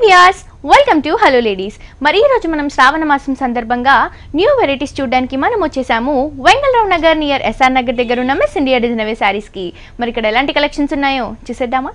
Viewers welcome to hello ladies. మరి ఈ రోజు మనం శ్రావణమాసం సందర్భంగా న్యూ వెరైటీస్ చూడడానికి మనం వచ్చేసాము వెంగళరావు నగర్ నియర్ ఎస్ఆర్ నగర్ దగ్గర ఉన్న మిస్ ఇండియా డిజైనర్ సారీస్ కి. మరి ఇక్కడ ఎలాంటి కలెక్షన్స్ ఉన్నాయో చూసేద్దామా?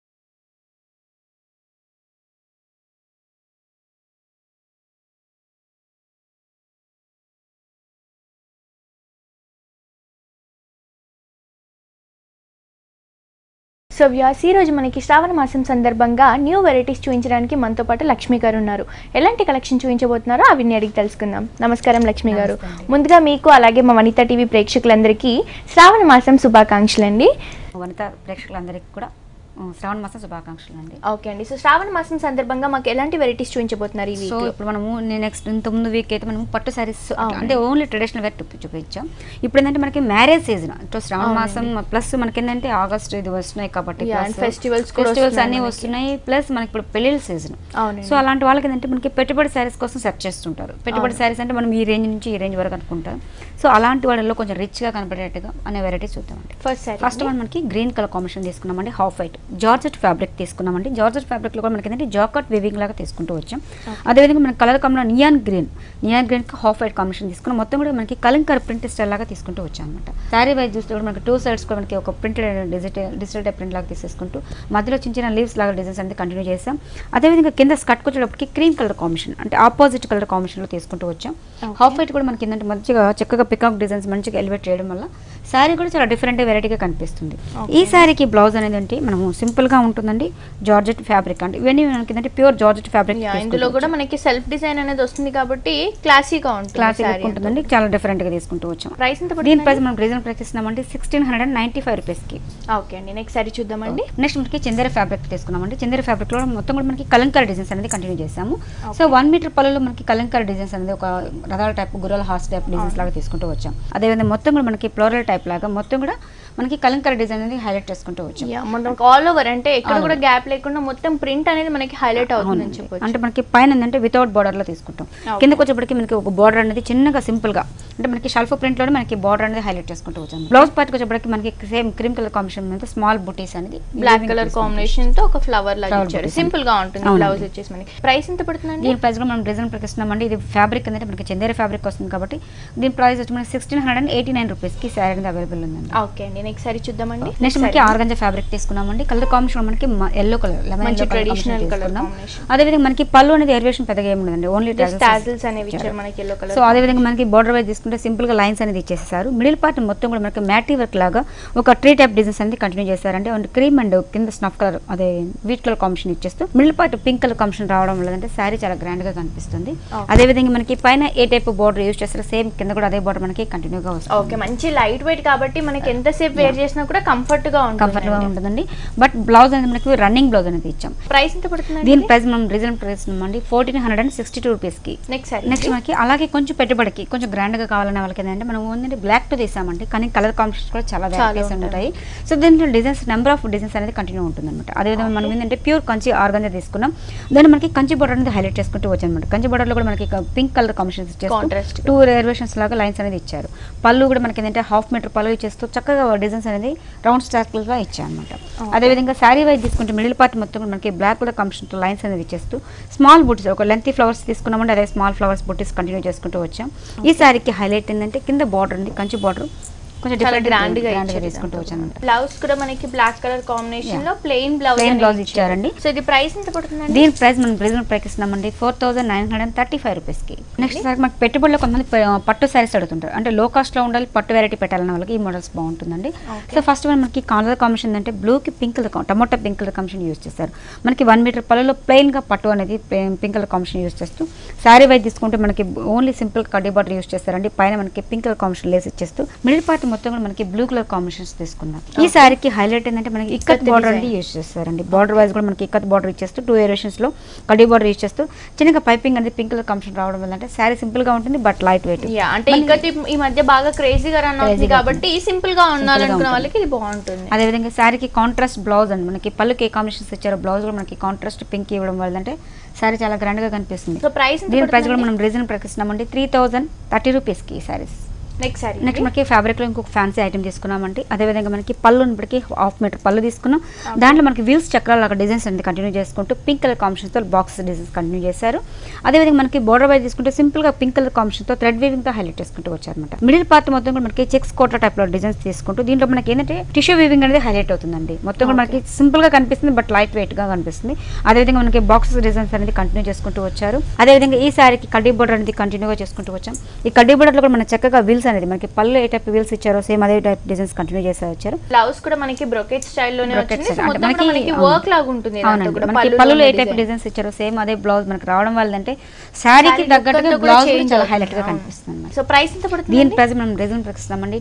సో వ్యూయర్స్, ఈ రోజు మనకి శ్రావణ మాసం సందర్భంగా న్యూ వెరైటీస్ చూపించడానికి మనతో పాటు లక్ష్మి గారు ఉన్నారు. ఎలాంటి కలెక్షన్ చూపించబోతున్నారో అవన్నీ అడిగి తెలుసుకుందాం. నమస్కారం లక్ష్మి గారు. ముందుగా మీకు అలాగే మా వనిత టీవీ ప్రేక్షకులందరికీ శ్రావణ మాసం శుభాకాంక్షలు అండి. వనిత ప్రేక్షకులందరికీ కూడా శ్రావణ మాసం శుభాకాంక్షలు అండి. ఓకే అండి. సో శ్రావణ మాసం సందర్భంగా మాకు ఎలాంటి వెరైటీస్ చూపించబోతున్నారు ఈ వీక్? సో ఇప్పుడు మనము నెక్స్ట్ ఇంతకుముందు వీక్ అయితే మనము పట్టు సారీస్ అంటే ఓన్లీ ట్రెడిషనల్ వేర్ చూపించాం. ఇప్పుడు ఏంటంటే మనకి మ్యారేజ్ సీజన్ అంటే శ్రావణ మాసం ప్లస్ మనకి ఏంటంటే ఆగస్ట్ ఇది వస్తున్నాయి కాబట్టి ఫెస్టివల్స్ అన్ని వస్తున్నాయి. ప్లస్ మనకి ఇప్పుడు పెళ్లిళ్ళ సీజన్. సో అలాంటి వాళ్ళకి ఏంటంటే మనకి పెట్టుబడి సారీస్ కోసం సెర్చ్ చేస్తుంటారు. పెట్టుబడి సారీస్ అంటే మనం ఈ రేంజ్ నుంచి ఈ రేంజ్ వరకు అనుకుంటాం. సో అలాంటి వాళ్ళలో కొంచెం రిచ్ గా కనపడేట్టుగా అనే వెరైటీస్ చూద్దామండి. ఫస్ట్ వన్ మనకి గ్రీన్ కలర్ కాంబినేషన్ తీసుకున్నామండి. హాఫ్ వైట్ జార్జెట్ ఫ్యాబ్రిక్ తీసుకున్నామండి. జార్జెట్ ఫ్యాబ్రిక్ లో కూడా మనకి ఏంటంటే జాకట్ వీవింగ్ లాగా తీసుకుంటూ వచ్చాం. అదేవిధంగా మన కలర్ కాంబినేషన్ నియాన్ గ్రీన్ కి హాఫ్ వైట్ కాంబినేషన్ తీసుకున్నాం. మొత్తం కూడా మనకి కలంకర్ ప్రింట్ స్టైల్ లాగా తీసుకుంటూ వచ్చాం అనమాట. సారీ వైజ్ చూస్తే కూడా మనకి 2 sides కూడా మనకి ఒక ప్రింటెడ్ డిజిటల్ టైప్ ప్రింట్ లాగా తీసేసుకుంటూ మధ్యలో చిన్న చిన్న లీవ్స్ లాగా డిజైన్స్ అనేది కంటిన్యూ చేసాం. అదేవిధంగా కింద స్కర్ట్ వచ్చేటప్పటికి క్రీమ్ కలర్ కాంబినేషన్ అంటే ఆపోజిట్ కలర్ కాంబినేషన్ లో తీసుకుంటూ వచ్చాం. హాఫ్ వైట్ కూడా మనకి ఏంటంటే మంచిగా చక్కగా పికాక్ డిజైన్స్ మంచిగా ఎలివేట్ చేయడం వల్ల శారీ కూడా చాలా డిఫరెంట్ వెరైటీగా కనిపిస్తుంది. ఈ శారీకి బ్లౌజ్ అనేది అంటే మనము సింపుల్ గా ఉంటుందండి. జార్జెట్ ఫ్యాబ్రిక్ అంటే ఇవన్నీ మనకి ఏంటంటే ప్యూర్ జార్జెట్ ఫ్యాబ్రిక్. ఇందులో కూడా మనకి సెల్ఫ్ డిజైన్ అనేది వస్తుంది కాబట్టి క్లాసీగా ఉంటుందండి. చాలా డిఫరెంట్ గా తీసుకుంటూ వచ్చాం. ప్రైస్ ఎంత? దీని ప్రైస్ మనం రీజనబుల్ ప్రైస్ ఇస్తున్నామండి 1695 రూపీస్ కి. ఓకే అండి. నెక్స్ట్ సారీ చూద్దామండి. నెక్స్ట్ మనకి చందేరి ఫ్యాబ్రిక్ తీసుకున్నామండి. చందేరి ఫ్యాబ్రిక్ లో మొత్తం కూడా మనకి కలంకారీ డిజైన్స్ అనేది కంటిన్యూ చేసాము. సో 1 మీటర్ పళ్ళలో మనకి కలంకారీ డిజైన్స్ అనేది ఒక రథాల టైప్ గుర్రాల హార్స్ టైప్ డిజైన్స్ లాగా తీసుకుంటూ వచ్చాం. అదేవిధంగా మొత్తం కూడా మనకి ఫ్లోరల్ టైప్ లాగా మొత్తం కూడా మనకి కలంకారీ డిజైన్ అనేది హైలైట్ చేసుకుంటూ వచ్చాం. మనకి ఆల్ ఓవర్ అంటే ఎక్కడ కూడా గ్యాప్ లేకుండా మొత్తం ప్రింట్ అనేది మనకి హైలైట్ అవుతుందని చెప్పొచ్చు. అంటే మనకి పైన ఏంటంటే వితౌట్ బార్డర్ లో తీసుకుంటాం. కిందకి వచ్చేప్పటికి మనకి ఒక బార్డర్ అనేది చిన్నగా సింపుల్ గా అంటే మనకి షల్ఫ్ ప్రింట్ లోనే మనకి బార్డర్ అనేది హైలైట్ చేసుకుంటూ వచ్చాం. బ్లౌజ్ పార్ట్ వచ్చేప్పటికి మనకి సేమ్ క్రీమ్ కలర్ కాంబినేషన్ మీద స్మాల్ బుటీస్ అనేది బ్లాక్ కలర్ కాంబినేషన్ తో ఒక ఫ్లవర్ లాగా ఇచ్చారు. సింపుల్ గా ఉంటుంది. బ్లౌజ్ వచ్చేసి మనకి ప్రైస్ ఎంత పడుతుందండి? దీని ప్రైస్ కూడా మనం డిజైన్ ప్రకటిస్తున్నామండి. ఇది ఫ్యాబ్రిక్ అనేది మనకి చందేరి ఫ్యాబ్రిక్ వస్తుంది కాబట్టి దీని ప్రైస్ వచ్చి మనకి 1689 రూపీస్ కి శారీ అనేది అవైలబుల్ ఉందండి. ఓకే అండి. నెక్స్ట్ సారీ చూద్దామండి. నెక్స్ట్ మనకి ఆర్గంజా ఫ్యాబ్రిక్ తీసుకున్నామండి. కలర్ కాంబినేషన్ మనకి yellow colour lemon traditional colour combination. అదే విధంగా మనకి పళ్ళు అనేది వేరియేషన్ పెద్దగా ఏమి ఉండదండి. ఓన్లీ టాజిల్స్ అనేవి ఇచ్చారు మనకి ఎల్లో కలర్. సో అదే విధంగా మనకి బోర్డర్ వైజ్ తీసుకుంటే సింపుల్ గా లైన్స్ అనేది ఇచ్చేసారు. మిడిల్ పార్ట్ మొత్తం కూడా మనకి మ్యాటీ వర్క్ లాగా ఒక ట్రీ టైప్ డిజైన్స్ అనేది కంటిన్యూ చేశారంటే క్రీమ్ అండ్ కింద స్నఫ్ కలర్ అదే వీట్ కలర్ కాంబినేషన్ ఇచ్చేస్తూ middle part pink colour combination రావడం వల్ల అంటే శారీ చాలా గ్రాండ్ గా కనిపిస్తుంది. అదే విధంగా మనకి పైన ఏ టైప్ బోర్డర్ యూజ్ చేస్తారు సేమ్ కింద కూడా అదే బోర్డర్ మనకి కంటిన్యూ గా వస్తుంది. ఓకే, మంచి లైట్ వెయిట్ కాబట్టి మనకి ఎంతసేపు వేర్ చేసినా కూడా కంఫర్ట్ గా ఉంటుందండి. బట్ బ్లౌజ్ అనేది మనకి రన్నింగ్ బ్లౌజ్ అనేది ఇచ్చాం. ప్రైస్ ఎంత పడుతుంది? దీని ప్రైస్ మనం రీజనబుల్ ప్రైస్ ఇస్తున్నామండి 1462 రూపీస్ కి. నెక్స్ట్ మనకి అలాగే కొంచెం పెట్టుబడికి కొంచెం గ్రాండ్ గా కావాలనే వాళ్ళకి ఏంటంటే మనం ఓన్లీ బ్లాక్ తో తీసామండి. కానీ కలర్ కాంబినేషన్స్ కూడా చాలా వెరైటీస్ ఉంటాయి. సో దీంట్లో డిజైన్స్ నెంబర్ ఆఫ్ డిజైన్స్ అనేది కంటిన్యూ ఉంటుంది అనమాట. అదేవిధంగా మనం ఏంటంటే ప్యూర్ కంచి ఆర్గంజా తీసుకున్నాం. దాన్ని మనకి కంచి బోర్డర్ అనేది హైలైట్ చేసుకుంటూ వచ్చాం అనమాట. కంచి బోర్డర్ లో కూడా మనకి పింక్ కలర్ కాంబినేషన్స్ ఇచ్చేస్తూ 2 వేరియేషన్స్ లాగా లైన్స్ అనేది ఇచ్చారు. పళ్ళు కూడా మనకి ఏంటంటే హాఫ్ మీటర్ పళ్ళు ఇచ్చేస్తూ చక్కగా డిజైన్స్ అనేది రౌండ్ స్టార్క్స్ గా ఇచ్చారు అనమాట. అదేవిధంగా శారీ వైజ్ తీసుకుంటే మిడిల్ పార్ట్ మొత్తం మనకి బ్లాక్ కలర్ కాంబినేషన్ లైన్స్ అనేది ఇచ్చేస్తూ స్మాల్ బుటీస్ ఒక లెంతీ ఫ్లవర్స్ తీసుకున్నామంటే అదే స్మాల్ ఫ్లవర్స్ బుటీస్ కంటిన్యూ చేసుకుంటూ వచ్చాం. ఈ శారీకి హైలైట్ ఏంటంటే కింద బార్డర్ ఉంది కంచి బార్డర్ కొంచెం డిఫరెంట్ గ్రాండ్ గా తీసుకుంటూ వచ్చాను. బ్లౌజ్ కూడా మనకి బ్లాక్ కలర్ కాంబినేషన్ లో ప్లెయిన్ బ్లౌజ్ ఇచ్చారండి. సో ఇది ప్రైస్ ఎంత పడుతుందండి? దీని ప్రైస్ మనం రీజనబుల్ ప్రైస్ ఇస్తున్నామండి 4935 రూపీస్ కి. నెక్స్ట్ సార్ మనకి పెట్టుబడిలో కొంతమంది పట్టు సారీస్ అడుగుతుంటారు. అంటే లో కాస్ట్ లో ఉండాలి పట్టు వెరైటీ పెట్టాలన్న వాళ్ళకి ఈ మోడల్స్ బాగుంటుందండి. సో ఫస్ట్ మనకి కలర్ కాంబినేషన్ అంటే బ్లూ కి pink colour tomato pink colour combination use చేస్తారు. మనకి 1 మీటర్ పళ్ళలో ప్లెయిన్ గా పట్టు అనేది పింక్ కలర్ కాంబినేషన్ యూజ్ చేస్తూ శారీ వైజ్ తీసుకుంటే మనకి ఓన్లీ సింపుల్ కడ్డీ బార్డర్ యూజ్ చేస్తారండి. పైన మనకి పింక్ కలర్ కాంబినేషన్ లేస్ ఇచ్చేస్తూ మిడిల్ పార్ట్ మొత్తం కూడా మనకి బ్లూ కలర్ కాంబినేషన్స్ తీసుకున్నాం. ఈ శారీకి హైలైట్ ఏంటంటే మనకి ఇక్కత్ బార్డర్ అనేది యూజ్ చేస్తారండి. బార్డర్ వైజ్ కూడా మనకి ఇక్కత్ బార్డర్ ఇచ్చేస్తూ 2 వేరియేషన్స్ లో కడ్డీ బార్డర్ యూజ్ చేస్తూ చిన్నగా పైపింగ్ అనేది పింక్ కలర్ కాంబినేషన్ రావడం వల్ల అంటే శారీ సింపుల్ గా ఉంటుంది బట్ లైట్ వెయిట్. అంటే ఇక్కత్ ఈ మధ్య బాగా క్రేజీగా రన్ అవుతుంది కాబట్టి సింపుల్ గా ఉండాలనుకున్న వాళ్ళకి ఇది బాగుంటుంది. అదే విధంగా శారీకి కాంట్రాస్ట్ బ్లౌజ్ అండి మనకి పళ్ళుకి కాంబినేషన్స్ ఇచ్చారు. బ్లౌజ్ కూడా మనకి కాంట్రాస్ట్ పింక్ ఇవ్వడం వల్ల అంటే శారీ చాలా గ్రాండ్ గా కనిపిస్తుంది. సో ప్రైస్ దీని ప్రైస్ కూడా మనం రీజన్ ప్రకటిస్తున్నామండి 3030 రూపీస్ కి శారీస్. నెక్స్ట్ మనకి ఫ్యాబ్రిక్ లో ఇంకొక ఫ్యాన్సీ ఐటమ్ తీసుకున్నామండి. అదేవిధంగా మనకి పళ్ళు ఇప్పటికి 1/2 మీటర్ పళ్ళు తీసుకున్నాం. దాంట్లో మనకి వీల్స్ చక్రాలు లాగా డిజైన్స్ అనేది కంటిన్యూ చేసుకుంటూ పింక్ కలర్ కాంబినేషన్ తో బాక్స్ డిజైన్స్ కంటిన్యూ చేశారు. అదేవిధంగా మనకి బోర్డర్ వైజ్ తీసుకుంటే సింపుల్ గా పింక్ కలర్ కాంబినేషన్ తో థ్రెడ్ వీవింగ్ తో హైలైట్ చేసుకుంటూ వచ్చారన్నమాట. మిడిల్ పార్ట్ మొత్తం కూడా మనకి చెక్స్ కోటా టైప్ లో డిజైన్స్ తీసుకుంటూ దీంట్లో మనకి ఏంటంటే టిష్యూ వీవింగ్ అనేది హైలైట్ అవుతుందండి. మొత్తం కూడా మనకి సింపుల్ గా కనిపిస్తుంది, బట్ లైట్ వెయిట్ గా కనిపిస్తుంది. అదేవిధంగా మనకి బాక్స్ డిజైన్స్ అనేది కంటిన్యూ చేసుకుంటూ వచ్చారు. అదేవిధంగా ఈ సారీకి కడ్డీ బోర్డర్ అనేది కంటిన్యూగా చేసుకుంటూ వచ్చాం. ఈ కడ్డీ బోర్డర్ లో కూడా మన చక్కగా వీల్స్ అనేది మనకి పళ్ళు ఏ టైప్ వీల్స్ ఇచ్చారో సేమ్ అదే టైప్ డిజైన్స్ కంటిన్యూ చేసి వచ్చారు. బ్లౌజ్ కూడా మనకి బ్రోకెట్ స్టైల్ లోనే వచ్చింది. మనకి వర్క్ లాగా ఉంటుంది. మనకి పళ్ళులో ఏ టైప్ డిజైన్స్ ఇచ్చారో సేమ్ అదే బ్లౌజ్ మనకి రావడం వల్ల అంటే సారీకి తగ్గట్టుగా బ్లౌజ్ చాలా హైలైట్ గా కనిపిస్తుంది. సో ప్రైస్ ఎంత పడుతుంది? దీని ప్రైస్ మనం రీజన్ ప్రకటిస్తామండి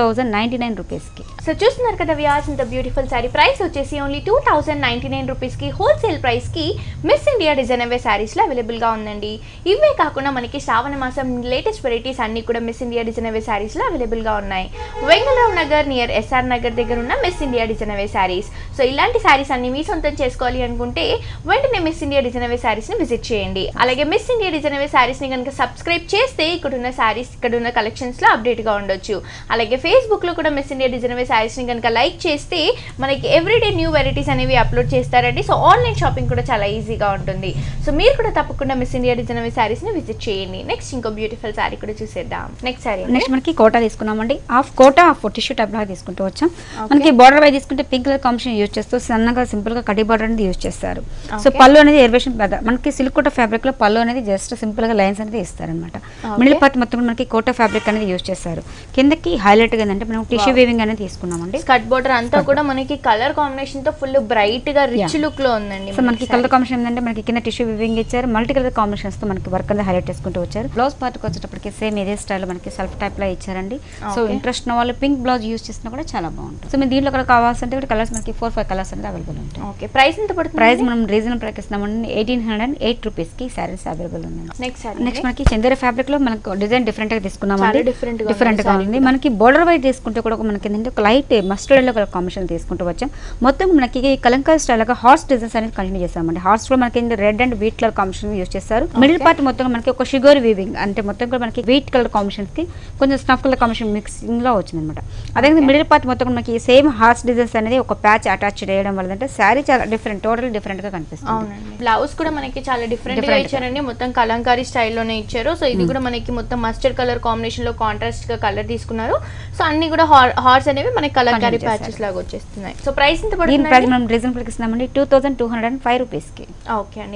2099 రూపీస్ కి. సో చూస్తున్నారు కదా వ్యూయర్స్, ఇంత బ్యూటిఫుల్ సారీ ప్రైస్ వచ్చేసి ఓన్లీ 2099 రూపీస్ కి హోల్సేల్ ప్రైస్ కి Miss India designer saris లో అవైలబుల్ గా ఉందండి. ఇవే కాకుండా మనకి శ్రావణ మాసం లేటెస్ట్ వెరైటీస్ అన్ని కూడా Miss India designer saris లో అవైలబుల్ గా ఉన్నాయి. వెంగళరావు నగర్ నియర్ ఎస్ఆర్ నగర్ దగ్గర ఉన్న Miss India designer saris. So ఇలాంటి సారీస్ అన్ని మీ సొంతం చేసుకోవాలి అనుకుంటే వెంటనే Miss India designer saris ని విజిట్ చేయండి. అలాగే Miss India designer saris ని కనుక సబ్స్క్రైబ్ చేస్తే ఇక్కడ ఉన్న సారీస్, ఇక్కడ ఉన్న కలెక్షన్స్ లో అప్డేట్ గా ఉండొచ్చు. అలాగే ఫేస్బుక్ లో కూడా Miss India designer saris ని కనుక లైక్ చేస్తే మనకి ఎవ్రీడే న్యూ వెరైటీస్ అనేవి అప్లోడ్ చేస్తారండి. సో ఆన్లైన్ షాపింగ్ కూడా చాలా ఈజీగా ఉంటుంది. సో మీరు కూడా తప్పకుండా Miss India designer saris ని విజిట్ చేయండి. నెక్స్ట్ ఇంకో బ్యూటిఫుల్ సారీ కూడా చూసేద్దాం. నెక్స్ట్ సారీ మనకి కోటా తీసుకున్నామండి. Half Kota half tissue type లాగా తీసుకుంటూ వచ్చాం. మనకి బార్డర్ వైజ్ తీసుకుంటే పింక్ కలర్ కాంబినేషన్ యూజ్ చేస్తూ సన్నగా సింపుల్ గా కడ్డీ బార్డర్ అనేది యూజ్ చేస్తారు. సో పళ్ళు అనేది ఎలివేషన్ మనకి సిల్క్ కోటా ఫ్యాబ్రిక్ లో పళ్ళు అనేది జస్ట్ సింపుల్ గా లైన్స్ అనేది ఇస్తారనమాట. మిడిల్ పార్ట్ మొత్తం మనకి కోటా ఫ్యాబ్రిక్ అనేది యూజ్ చేస్తారు. కిందకి హైలైట్ గా ఏంటంటే మనం టిష్యూ వీవింగ్ అనేది తీసుకున్నామండి. స్కర్ట్ బోర్డర్ అంతా కూడా మనకి కలర్ కాంబినేషన్ తో ఫుల్ బ్రైట్ గా రిచ్ లుక్ లో ఉందండి. సో మనకి కలర్ కాంబినేషన్ ఏంటంటే మనకి కింద టిష్యూ వీవింగ్ ఇచ్చారు. మల్టీ కలర్ కాంబినేషన్స్ తో మనకి వర్క్ అనేది హైలైట్ చేసుకుంటూ వచ్చారు. బ్లౌజ్ పార్ట్ కి వచ్చేటప్పటికి సేమ్ ఇదే స్టైల్ మనకి సెల్ఫ్ టైప్ లో ఇచ్చారండి. సో ఇంట్రెస్ట్ ఉన్న వాళ్ళు పింక్ బ్లౌజ్ యూజ్ చేసినా కూడా చాలా బాగుంటుంది. సో మీరు దీంట్లో కూడా కావాల్సింటే కలర్స్ మనకి 4-5 కలర్స్ అనేది అవైలబుల్ ఉంటాయి. ఓకే, ప్రైస్ ఎంత పడుతుంది? ప్రైస్ మనం రీజనబుల్ ప్రకటిస్తున్నామండి 1808 రూపీస్ కి సారీస్ అవైలబుల్ ఉంది. నెక్స్ట్ మనకి చందేరి ఫ్యాబ్రిక్ లో మనకు డిజైన్ డిఫరెంట్ గా తీసుకున్నామండి. డిఫరెంట్ గా ఉంది. మనకి బోర్డర్ వైజ్ తీసుకుంటే కూడా మనకి ఏంటంటే ఒక light mustard yellow colour combination తీసుకుంటూ వచ్చాం. మొత్తం మనకి కలంకారీ స్టైల్ గా హార్స్ డిజైన్స్ అనేది కంటిన్యూ చేస్తామండి. హార్స్ లో మనకి red and wheat colour combination use చేస్తారు. మిడిల్ పార్ట్ మొత్తం మనకి ఒక షుగర్ వీవింగ్ అంటే మొత్తం కూడా మనకి వీట్ కలర్ కాంబినేషన్ కి కొంచెం స్నఫ్ కలర్ కాంబినేషన్ మిక్సింగ్ లో వచ్చింది అనమాట. అదే మిడిల్ పార్ట్ మొత్తం మనకి సేమ్ హార్స్ డిజైన్స్ అనేది ఒక ప్యాచ్ అటాచ్ చేయడం వల్ల అంటే శారీ చాలా డిఫరెంట్, టోటల్ డిఫరెంట్ గా కనిపిస్తుంది. బ్లౌజ్ కూడా మనకి చాలా డిఫరెంట్ గా ఇచ్చారండి. మొత్తం కలంకారీ స్టైల్లోనే ఇచ్చారు. సో ఇది కూడా మనకి మొత్తం మస్టర్డ్ కలర్ కాంబినేషన్ లో కాంట్రాస్ట్ గా కలర్ తీసుకున్నారు. సో అన్ని కూడా హార్స్ అనేవి మనకి కలంకారీ ప్యాచెస్ లాగా వచ్చేస్తున్నాయి. సో ప్రైస్ ఎంత పడుతుంది? ప్రైస్ మనం రీజనబుల్ ఇస్తున్నామండి 2205 రూపీస్ కి. ఓకే అండి.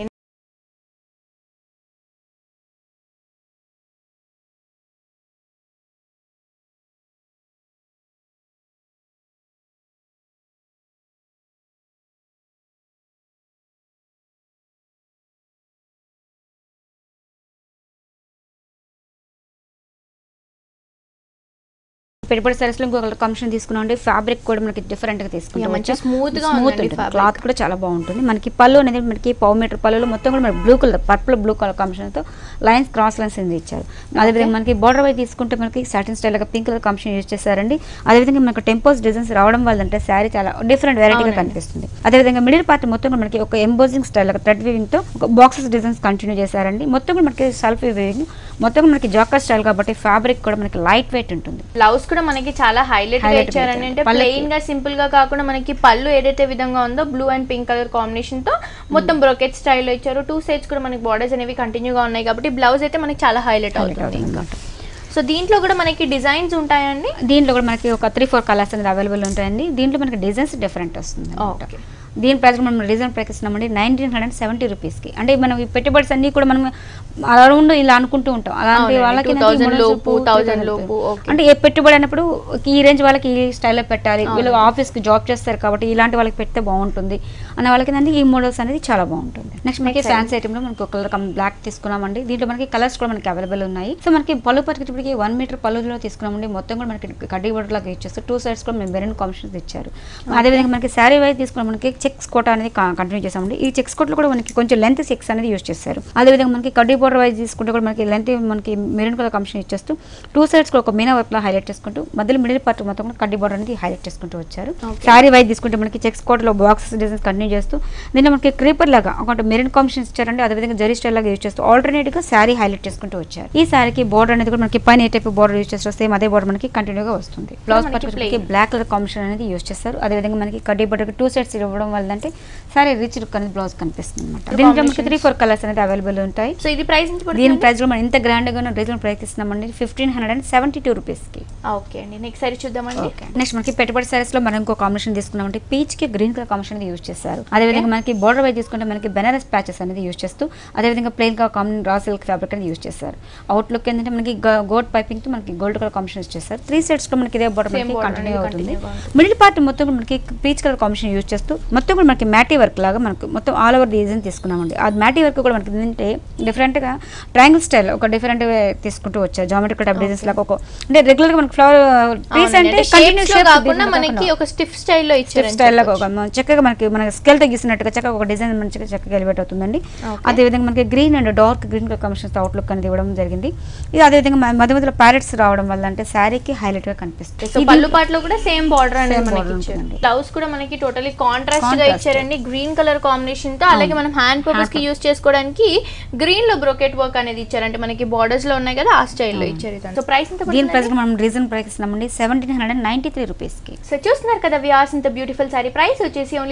పెట్టుబడి సారీస్ లో ఇంకొక కాంబినేషన్ తీసుకున్నాం. ఫ్యాబ్రిక్ కూడా మనకి డిఫరెంట్ గా తీసుకుంటాం. స్మూత్ క్లాత్ కూడా చాలా బాగుంటుంది. మనకి పళ్ళు అనేది మనకి 1/2 మీటర్ పళ్ళులో మొత్తం కూడా మనకి blue colour, purple blue colour combination తో లైన్స్ క్రాస్ లైన్స్ అనేది ఇచ్చారు. అదేవిధంగా మనకి బార్డర్ వైజ్ తీసుకుంటే మనకి సాటిన్ స్టైల్ గా పింక్ కలర్ కాంబినేషన్ యూజ్ చేశారండి. అదేవిధంగా మనకి టెంపోస్ డిజైన్స్ రావడం వల్ల అంటే శారీ చాలా డిఫరెంట్ వెరైటీగా కనిపిస్తుంది. అదేవిధంగా మిడిల్ పార్ట్ మొత్తం కూడా మనకి ఒక ఎంబోజింగ్ స్టైల్ థ్రెడ్ వీవింగ్ తో ఒక బాక్సెస్ డిజైన్స్ కంటిన్యూ చేశారండి. మొత్తం కూడా మనకి సెల్ఫ్ వీవింగ్, మొత్తం మనకి జాకర్ స్టైల్ కాబట్టి ఫ్యాబ్రిక్ కూడా మనకి లైట్ వెయిట్ ఉంటుంది. బ్లౌజ్ కూడా మనకి చాలా హైలైట్ గా ఇచ్చారండి. అంటే ప్లెయిన్ గా సింపుల్ గా కాకుండా మనకి పళ్ళు ఏదైతే విధంగా ఉందో blue and pink colour combination తో మొత్తం బ్రోకెట్ స్టైల్లో ఇచ్చారు. 2 సైడ్స్ కూడా మనకి బార్డర్స్ అనేవి కంటిన్యూగా ఉన్నాయి కాబట్టి బ్లౌజ్ అయితే మనకి చాలా హైలైట్ అవుతుంది. సో దీంట్లో కూడా మనకి డిజైన్స్ ఉంటాయండి. దీంట్లో కూడా మనకి ఒక 3-4 కలర్స్ అనేది అవైలబుల్ ఉంటాయండి. దీంట్లో మనకి డిజైన్స్ డిఫరెంట్ వస్తుంది. దీని ప్రైస్ మనం రీజన్ ప్రకటిస్తున్నామండి 1970 రూపీస్ కి. అంటే మనం ఈ పెట్టుబడులు అన్ని కూడా మనం అరౌండ్ ఇలా అనుకుంటూ ఉంటాం. అలాంటి వాళ్ళకి 1000 లోపు అంటే ఏ పెట్టుబడి అన్నప్పుడు ఈ రేంజ్ వాళ్ళకి ఈ స్టైల్లో పెట్టాలి, వీళ్ళు ఆఫీస్ కి జాబ్ చేస్తారు కాబట్టి ఇలాంటి వాళ్ళకి పెడితే బాగుంటుంది అనే వాళ్ళకి ఈ మోడల్స్ అనేది చాలా బాగుంటుంది. నెక్స్ట్ మనకి ఫ్యాన్సీ ఐటమ్ లో మనకి ఒక కలర్ బ్లాక్ తీసుకున్నామండి. దీంట్లో మనకి కలర్స్ కూడా మనకి అవైలబుల్ ఉన్నాయి. సో మనకి పళ్ళు పట్టుకునేప్పటికి 1 మీటర్ పళ్ళులో తీసుకున్నామండి. మొత్తం కూడా మనకి కడ్డీ బోర్డర్ లాగా ఇచ్చేస్తారు. 2 సైడ్స్ కూడా మేము మెరూన్ కాంబినేషన్స్ ఇచ్చారు. అదేవిధంగా మనకి శారీ వైజ్ తీసుకున్నాం. మనకి చెక్స్ కోట అనేది కంటిన్యూ చేసామండి. ఈ చెక్స్ కోట్లో కూడా మనకి కొంచెం లెంత్ చెక్స్ అనేది యూస్ చేస్తారు. అదేవిధంగా మనకి కడ్డీ బోర్డర్ వైజ్ తీసుకుంటే కూడా మనకి లెంత్ మనకి మెరూన్ కలర్ కాంబినేషన్ ఇచ్చేస్తూ 2 sides కూడా ఒక మీనా వర్క్లో హైలైట్ చేసుకుంటూ మధ్యలో మిడిల్ పార్ట్ మొత్తం కూడా కడ్డీ బోర్డర్ అనేది హైలైట్ చేసుకుంటూ వచ్చారు. శారీ వైజ్ తీసుకుంటే మనకి చెక్స్ కోట్లో బాక్సెస్ డిజైన్స్ కంటిన్యూ చేస్తూ దీంట్లో మనకి క్రీపర్ లాగా ఒక మెరూన్ కాంబినేషన్ ఇచ్చారండి. అదేవిధంగా జరీ స్టైల్ లాగా యూస్ చేస్తూ ఆల్టర్నేట్ గా శారీ హైలైట్ చేసుకుంటూ వచ్చారు. ఈ శారీకి బోర్డర్ అనేది కూడా మనకి పైన ఏ టైప్ బోర్డర్ యూస్ చేస్తారు సేమ్ అదే బోర్డర్ మనకి కంటిన్యూగా వస్తుంది. బ్లౌజ్ మనకి బ్లాక్ కలర్ కాంబినేషన్ అనేది యూస్ చేస్తారు. అదేవిధంగా మనకి కడ్డీ బోర్డర్ 2 sides ఇవ్వడం వల్ల అంటే శారీ రిచ్ లుక్ అనేది బ్లౌజ్ కనిపిస్తుంది అనమాట. దీంట్లో మనకి 3-4 కలర్స్ అనేది అవైలబుల్ ఉంటాయి. సో ఇది ప్రైస్ దీని ప్రైస్ లో మనం ఇంత గ్రాండ్ గా రీజనబుల్ ప్రైస్ ఇస్తున్నామండి 1572 రూపీస్ కి. ఓకే అండి, నెక్స్ట్ సారీ చూద్దామండి. నెక్స్ట్ మనకి పెట్టుబడి సారీస్ లో మనం ఇంకో కాంబినేషన్ తీసుకున్నామంటే పీచ్ కి గ్రీన్ కలర్ కాంబినేషన్ అనేది యూస్ చేస్తారు. అదేవిధంగా మనకి బోర్డర్ వైజ్ తీసుకుంటే మనకి బెనారస్ ప్యాచెస్ అనేది యూస్ చేస్తూ అదేవిధంగా ప్లెయిన్ గా కామన్ రా సిల్క్ ఫ్యాబ్రిక్ అనేది యూస్ చేస్తారు. అవుట్ లుక్ ఏంటంటే మనకి గోల్డ్ పైపింగ్ తో మనకి గోల్డ్ కలర్ కాంబినేషన్ యూస్ చేస్తారు. 3 sides లో మనకి ఇదే బోర్డర్ మనకి కంటిన్యూ అవుతుంది. మిడిల్ పార్ట్ మొత్తం మనకి పీచ్ కలర్ కాంబినేషన్ యూస్ చేస్తూ మొత్తం కూడా మనకి మ్యాటీ వర్క్ లాగా మనకి మొత్తం ఆల్ ఓవర్ డిజైన్ తీసుకున్నామండి. ఆ మ్యాటీ వర్క్ కూడా మనకి ఏంటంటే డిఫరెంట్ గా ట్రయాంగిల్ స్టైల్ ఒక డిఫరెంట్ తీసుకుంటూ వచ్చారు. జామెట్రికల్ టైప్ డిజైన్స్ లాగా ఒక అంటే రెగ్యులర్ గా మనకి ఫ్లవర్ పీస్ అంటే కంటిన్యూస్ షేప్ కాకుండా మనకి ఒక స్టిఫ్ స్టైల్ లో ఇచ్చారు. స్టైల్ లాగా చక్కగా మనకి మన స్కేల్ తో గీసినట్టుగా చక్కగా ఒక డిజైన్ మంచిగా చక్కగా ఎలివేట్ అవుతుందండి. అదేవిధంగా మనకి green and dark green colour combination outlook అనేది ఇవ్వడం జరిగింది. ఇది అదేవిధంగా మధ్య మధ్యలో ప్యారెట్స్ రావడం వల్ల అంటే శారీకి హైలైట్ గా కనిపిస్తుంది. సో పళ్ళు పాటలో కూడా సేమ్ బార్డర్ అనేది మనకి ఇచ్చారు. బ్లౌజ్ కూడా మనకి టోటలీ కాంట్రాస్ట్ గా ఇచ్చారండి గ్రీన్ కలర్ కాంబినేషన్ తో. అలాగే మనం హ్యాండ్ పర్పస్ కి యూస్ చేసుకోవడానికి గ్రీన్ లో బ్రోకెట్ వర్క్ అనేది ఇచ్చారు. అంటే మనకి బార్డర్స్ లో ఉన్నాయి కదా ఆ స్టైల్ లో ఇచ్చారు. సో ప్రైస్ ఎంత? దీని ప్రైస్ మనం రీజన్ ప్రైస్ ఇస్తున్నామండి 1793 రూపీస్ కి. సో చూస్తున్నారు కదా వ్యూవర్స్, ఇంత బ్యూటిఫుల్ సారీ ప్రైస్ వచ్చేసి ఓన్లీ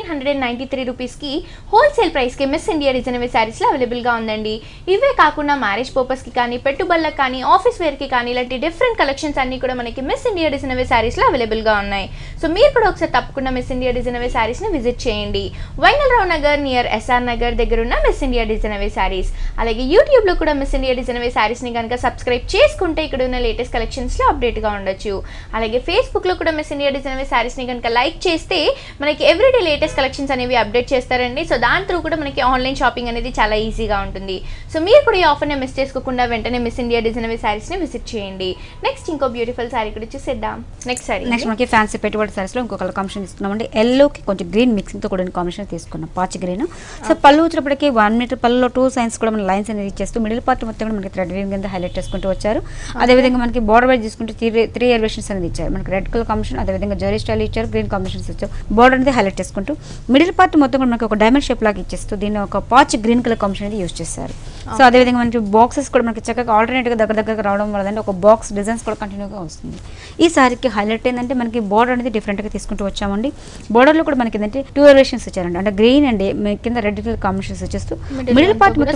1793 రూపీస్ కి హోల్సేల్ ప్రైస్ కి మిస్ ఇండియా డిజైనర్ సారీస్ లో అవైలబుల్ గా ఉందండి. ఇవే కాకుండా మ్యారేజ్ పర్పస్ కి కానీ పెట్టుబడులకు కానీ ఆఫీస్ వేర్ కి కానీ ఇలాంటి డిఫరెంట్ కలెక్షన్స్ అన్ని కూడా మనకి మిస్ ఇండియా డిజైనర్ సారీస్ లో అవైలబుల్ గా ఉన్నాయి. సో మీరు కూడా ఒకసారి తప్పకుండా మిస్ ఇండియా డిజైనర్ సారీస్ ని విజిట్ చేయండి. వైనల్రావు నగర్ నియర్ ఎస్ఆర్ నగర్ దగ్గర ఉన్న మిస్ ఇండియా డిజైనర్ సారీస్. అలాగే యూట్యూబ్ లో కూడా మిస్ ఇండియా డిజైనర్ సారీస్ ని కనుక సబ్స్క్రైబ్ చేసుకుంటే ఇక్కడ ఉన్న లేటెస్ట్ కలెక్షన్స్ లో అప్డేట్ గా ఉండొచ్చు. అలాగే ఫేస్బుక్ లో కూడా మిస్ ఇండియా డిజైనర్ సారీస్ ని కనుక లైక్ చేస్తే మనకి ఎవ్రీడే లేటెస్ట్ కలెక్షన్స్ అనేవి అప్డేట్ చేస్తారండి. సో దాని త్రూ కూడా మనకి ఆన్లైన్ షాపింగ్ అనేది చాలా ఈజీగా ఉంటుంది. సో మీరు కూడా ఈ ఆఫర్ ని మిస్ చేసుకోకుండా వెంటనే మిస్ ఇండియా డిజైనర్ సారీస్ ని విజిట్ చేయండి. నెక్స్ట్ ఇంకో బ్యూటిఫుల్ సారీ కూడా చూసేద్దాం. నెక్స్ట్ సారీ నెక్స్ట్ మనకి ఫ్యాన్సీ పెట్టుబడి సారీస్ లో ఇంకో కలర్ కాంబినేషన్ తీసుకున్నామండి. ఎల్లో కి కొంచెం గ్రీన్ మిక్సింగ్ తో కూడా కాంబినేషన్ తీసుకున్నాం పాచి గ్రీన్. సో పళ్ళు వచ్చేటప్పటికి 1 మీటర్ పళ్ళులో 2 సైన్స్ కూడా మన లైన్స్ అనేది ఇచ్చేస్తూ మిడిల్ పార్ట్ మొత్తం కూడా మనకి థ్రెడ్ వీవింగ్ కింద హైలైట్ చేసుకుంటూ వచ్చారు. అదేవిధంగా మనకి బోర్డర్ వైజ్ తీసుకుంటే 3 ఎలివేషన్స్ అనేది ఇచ్చారు. మనకి రెడ్ కలర్ కాంబినేషన్ అదేవిధంగా జరీ స్టైల్ ఇచ్చారు. గ్రీన్ కాంబినేషన్స్ ఇచ్చారు. బోర్డర్ అనేది హైలైట్ చేసుకుంటూ మిడిల్ పార్ట్ మొత్తం కూడా మనకి ఒక డైమండ్ షేప్ లాగా ఇచ్చేస్తూ దీన్ని ఒక పాచ్ గ్రీన్ కలర్ కాంబినేషన్ అనేది యూస్ చేస్తారు. సో అదేవిధంగా మనకి బాక్సెస్ కూడా మనకి చక్కగా ఆల్టర్నేట్ గా దగ్గర రావడం వల్ల ఒక బాక్స్ డిజైన్స్ కూడా కంటిన్యూగా వస్తుంది. ఈ సారీకి హైలైట్ ఏంటంటే మనకి బోర్డర్ అనేది డిఫరెంట్ గా తీసుకుంటూ వచ్చామండి. బోర్డర్ లో కూడా మనకి ఏంటంటే 2 ఎలివేషన్స్ ఇచ్చారండి. అంటే గ్రీన్ అండ్ కింద రెడ్ కలర్ కాంబినేషన్స్ ఇచ్చేస్తూ మిడిల్ పార్ట్ మొత్తం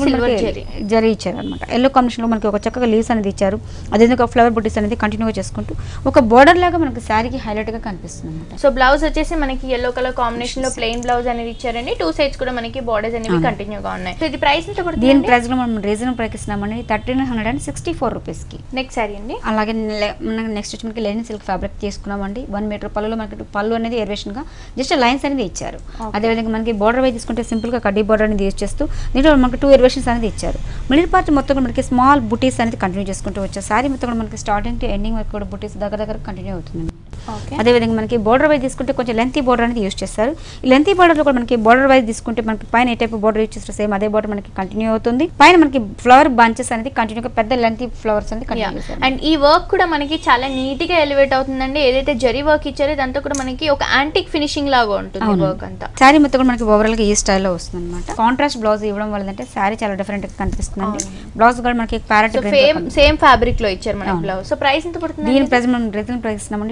జరీ ఇచ్చారు అనమాట. ఎల్లో కాంబినేషన్ లో మనకి ఒక చక్కగా లీవ్స్ అనేది ఇచ్చారు. అదేవిధంగా ఫ్లవర్ బుటీస్ అనేది కంటిన్యూగా చేసుకుంటూ ఒక బోర్డర్ లాగా మనకి శారీకి హైలైట్ గా కనిపిస్తుంది అనమాట. సో బ్లౌజ్ వచ్చేసి మనకి yellow కలర్ కాంబినేషన్ లో ప్లెయిన్ బ్లౌజ్ అనేది ఇచ్చారండి. 2 sides కూడా మనకి బోర్డర్స్ అనేవి కంటిన్యూగా ఉన్నాయి. సో ఇది ప్రైస్ ఎంత పడుతుంది? దీని ప్రైస్ లో మనం రీజనబుల్ ప్రైస్ ఇస్తున్నామండి 1364 రూపీస్ కి. నెక్స్ట్ సారీ అండి. అలాగే నెక్స్ట్ వచ్చి మనకి లెనిన్ సిల్క్ ఫ్యాబ్రిక్ తీసుకున్నామండి. 1 మీటర్ పళ్ళులో మనకి పళ్ళు అనేది ఎలివేషన్ గా జస్ట్ లైన్స్ అనేది ఇచ్చారు. అదేవిధంగా మనకి బోర్డర్ వైజ్ తీసుకుంటే సింపుల్ గా కడ్డీ బోర్డర్ అనేది యూజ్ చేస్తూ దీంట్లో మనకి 2 ఎలివేషన్స్ అనేది ఇచ్చారు. మిడిల్ పార్ట్ మొత్తం కూడా మనకి స్మాల్ బుటీస్ అనేది కంటిన్యూ చేసుకుంటూ వచ్చారు. సారీ మొత్తం కూడా మనకి స్టార్టింగ్ టు ఎండింగ్ వరకు కూడా బుటీస్ దగ్గర కంటిన్యూ అవుతుంది. అదేవిధంగా మనకి బోర్డర్ వైజ్ తీసుకుంటే కొంచెం లెంతీ బోర్డర్ అనేది యూస్ చేస్తారు. ఈ లెంతీ బోర్డర్ లో కూడా మనకి బోర్డర్ వైజ్ తీసుకుంటే మనకి పైన ఏ టైప్ బోర్డర్ యూస్ చేస్తారు సేమ్ అదే బోర్డర్ మనకి కంటిన్యూ అవుతుంది. పైన మనకి ఫ్లవర్ బంచెస్ అనేది కంటిన్యూగా పెద్ద లెంతీ ఫ్లవర్స్ అనేది కంటిన్యూ చేస్తారు. అండ్ ఈ వర్క్ కూడా మనకి చాలా నీట్ గా ఎలివేట్ అవుతుందండి. ఏదైతే జరీ వర్క్ ఇచ్చారో దాంతో కూడా మనకి ఒక యాంటిక్ ఫినిషింగ్ లాగా ఉంటుంది వర్క్ అంతా. శారీ మొత్తం కూడా మనకి ఓవరాల్ గా ఈ స్టైల్లో వస్తుంది అనమాట. కాంట్రాస్ట్ బ్లౌజ్ ఇవ్వడం వల్ల అంటే శారీ చాలా డిఫరెంట్ గా కనిపిస్తుంది. బ్లౌజ్ కూడా మనకి ప్యారెట్ సేమ్ ఫ్యాబ్రిక్ లో ఇచ్చారు మనకి బ్లౌజ్. సో ప్రైస్ ఎంత పడుతుంది? దీని ప్రైస్ మనం రీజనబుల్ ప్రైస్ ఇస్తున్నామండి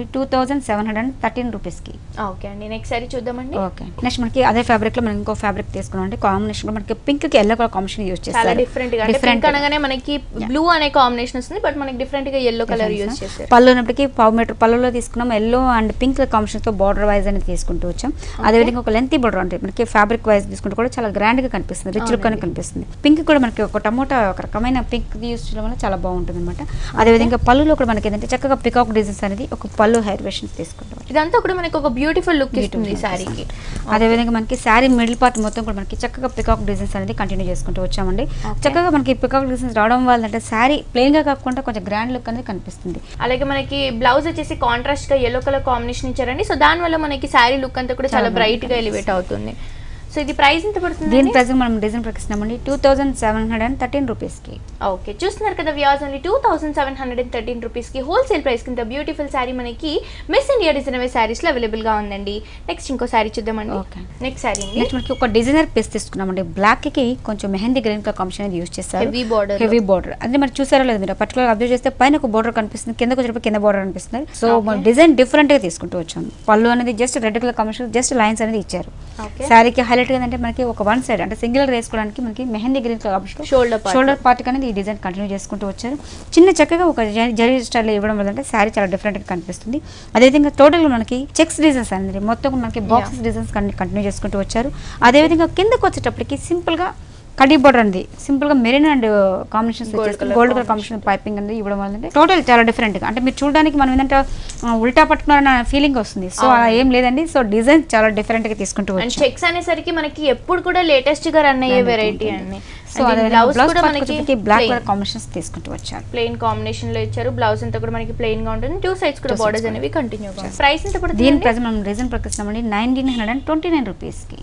2713 రూపీస్ కి. ఓకే అండి, నెక్స్ట్ సారీ చూద్దామండి. ఓకే నెక్స్ట్ మనకి అదే ఫ్యాబ్రిక్ లో మనం ఇంకో ఫ్యాబ్రిక్ తీసుకున్నామండి. కాంబినేషన్ మనకి పింక్ కి ఎల్లో కలర్ కాంబినేషన్ యూస్ చేస్తారు. చాలా డిఫరెంట్ గా అంటే పింక్ అనగానే మనకి బ్లూ అనే కాంబినేషన్ వస్తుంది, బట్ మనకి డిఫరెంట్ గా ఎల్లో కలర్ యూస్ చేస్తారు. పళ్ళు ఉన్నప్పటికీ 1/2 మీటర్ పళ్ళులో తీసుకున్నాం. ఎల్లో అండ్ పింక్ కాంబినేషన్ తో బార్డర్ వైజ్ అనేది తీసుకుంటూ వచ్చాం. అదేవిధంగా ఒక లెంతీ బార్డర్ అంటే మనకి ఫ్యాబ్రిక్ వైజ్ తీసుకుంటే కూడా చాలా గ్రాండ్ గా కనిపిస్తుంది, రిచ్ లుక్ అని కనిపిస్తుంది. పింక్ కూడా మనకి ఒక టమోటా ఒక రకమైన పింక్ యూస్ చేయడం వల్ల చాలా బాగుంటుంది అనమాట. అదేవిధంగా పళ్ళులో కూడా మనకి ఏంటంటే చక్కగా పికాక్ డిజైన్స్ అనేది ఒక పళ్ళు హెయిర్ కాంబినేషన్ తీసుకుంటాం. ఇదంతా కూడా మనకి ఒక బ్యూటిఫుల్ లుక్ ఇస్తుంది సారీకి. అదేవిధంగా మనకి శారీ మిడిల్ పార్ట్ మొత్తం కూడా మనకి చక్కగా పికాక్ డిజైన్స్ అనేది కంటిన్యూ చేసుకుంటూ వచ్చామండి. చక్కగా మనకి పికాక్ డిజైన్స్ రావడం వల్ల అంటే శారీ ప్లెయిన్ గా కాకుండా కొంచెం గ్రాండ్ లుక్ అనేది కనిపిస్తుంది. అలాగే మనకి బ్లౌజ్ వచ్చేసి కాంట్రాస్ట్ గా yellow కలర్ కాంబినేషన్ ఇచ్చారండి. సో దాని వల్ల మనకి శారీ లుక్ అంతా కూడా చాలా బ్రైట్ గా ఎలివేట్ అవుతుంది. సో ఇది ప్రైస్ ఎంత పడుతుంది? దీని ప్రైస్ మనం డిజైన్ ప్రకటిస్తున్నామండి 2713 రూపీస్ కి. ఓకే, చూస్తున్నారు కదా వ్యూవర్స్, ఓన్లీ 2713 రూపీస్ కి హోల్సేల్ ప్రైస్ కింద బ్యూటిఫుల్ శారీ మనకి మిస్ ఇండియా డిజైనర్ శారీస్ లో అవైలబుల్ గా ఉందండి. నెక్స్ట్ ఇంకో శారీ చూద్దామండి. నెక్స్ట్ శారీ నెక్స్ట్ మనకి ఒక డిజైనర్ పీస్ తీసుకున్నామండి. బ్లాక్ కి కొంచెం మెహందీ గ్రీన్ కలర్ కాంబినేషన్ అనేది యూస్ చేస్తారు. హెవీ బార్డర్ అంటే మరి చూసారా లేదు మీరు పర్టికులర్ అబ్జర్వ్ చేస్తే పైన ఒక బార్డర్ కనిపిస్తుంది, కిందకు వచ్చేటప్పుడు కింద బార్డర్ కనిపిస్తుంది. సో డిజైన్ డిఫరెంట్ గా తీసుకుంటూ వచ్చాము. పళ్ళు అనేది just red colour combination just lines అనేది ఇచ్చారు. శారీకి హైలైట్ ఏంటంటే మనకి ఒక వన్ సైడ్ అంటే సింగిల్ వేసుకోవడానికి మనకి mehndi green colour shoulder part అనేది ఈ డిజైన్ కంటిన్యూ చేసుకుంటూ వచ్చారు. చిన్న చక్కగా ఒక జరీ స్టైల్ ఇవ్వడం వల్ల అంటే శారీ చాలా డిఫరెంట్ గా కనిపిస్తుంది. అదేవిధంగా టోటల్ మనకి చెక్స్ డిజైన్స్ అనేది మొత్తం మనకి బాక్సెస్ డిజైన్స్ కంటిన్యూ చేసుకుంటూ వచ్చారు. అదేవిధంగా కిందకు వచ్చేటప్పటికి సింపుల్ గా కడ్డీ బోర్డర్ అండి, సింపుల్ గా maroon and combination gold colour combination piping అనేది ఇవ్వడం వల్ల టోటల్ చాలా డిఫరెంట్ గా అంటే మీరు చూడడానికి మనం ఏంటంటే ఉల్టా పట్టుకున్నారన్న ఫీలింగ్ వస్తుంది. సో అలా ఏం లేదండి. సో డిజైన్ చాలా డిఫరెంట్ గా తీసుకుంటూ వచ్చాం. చెక్స్ అనేసరికి మనకి ఎప్పుడు కూడా లేటెస్ట్ గా రన్ అయ్యే వెరైటీ అండి. సో బ్లౌజ్ కూడా మనకి బ్లాక్ కలర్ కాంబినేషన్స్ తీసుకుంటూ వచ్చారు. ప్లెయిన్ కాంబినేషన్ లో ఇచ్చారు. బ్లౌజ్ అంతా కూడా మనకి ప్లెయిన్ గా ఉంటుంది. టూ సైడ్స్ కూడా బోర్డర్స్ అనేవి కంటిన్యూ గా. ప్రైస్ ఎంత పడుతుంది? దీని ప్రైస్ మనం రీజన్ ప్రకటిస్తున్నామండి 1929 రూపీస్ కి.